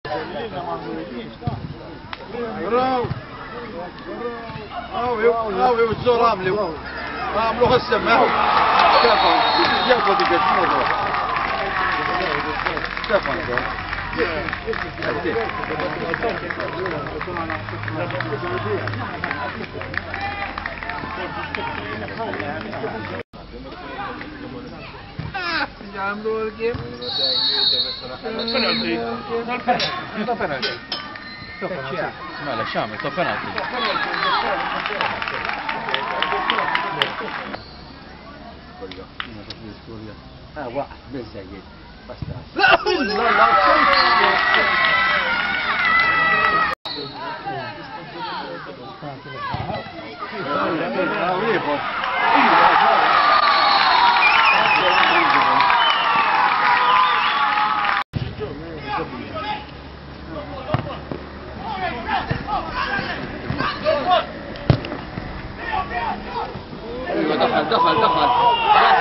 برافو. او الزور عاملوا هالسماء. شافوا ديك الموضوع. شافوا عملوا الجيم. ما لا شامل تو penalty. واحد بالزايد بس دخل